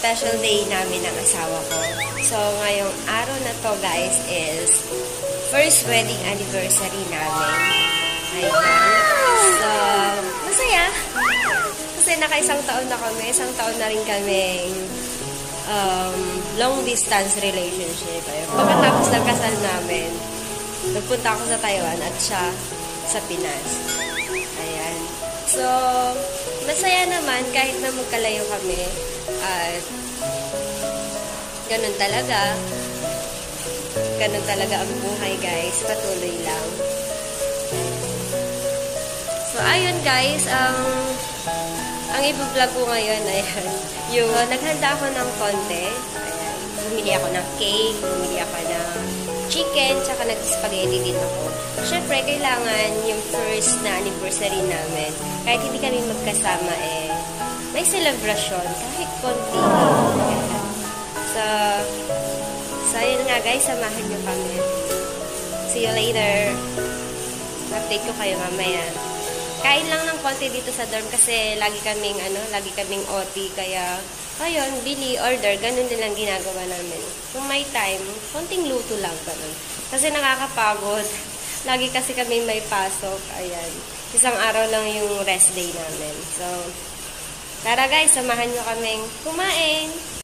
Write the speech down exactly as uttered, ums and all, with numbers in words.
special day namin ng asawa ko. So, ngayong araw na to, guys, is first wedding anniversary namin. Ayan. So, masaya. Kasi naka-isang taon na kami. Isang taon na rin kaming um, long distance relationship. Ayun. Pagkatapos ng kasal namin, nagpunta ako sa Taiwan at siya sa Pinas. Ayan. So, masaya naman kahit na magkalayo kami. At ganun talaga. Ganun talaga ang buhay, guys. Patuloy lang. So, ayun, guys. Ang ang i-vlog ko ngayon, ayan. Yung uh, naghanda ako ng konti. Ayan. Bumili ako ng cake. Bumili ako ng chicken. Tsaka nag-spaghetti din ako. Siyempre, kailangan yung first na anniversary namin. Kahit hindi kami magkasama, eh, may celebration. Kahit konti. So, so, yun nga, guys. Samahan nyo kami. See you later. Update ko kayo mamaya. Kain lang ng konti dito sa dorm kasi lagi kaming, ano, lagi kaming O T. Kaya, ayun, bili, order. Ganun din lang ginagawa namin. Kung may time, konting luto lang. Ganun. Kasi nakakapagod. Lagi kasi kami may pasok. Ayan. Isang araw lang yung rest day namin. So, tara guys, samahan nyo kaming kumain.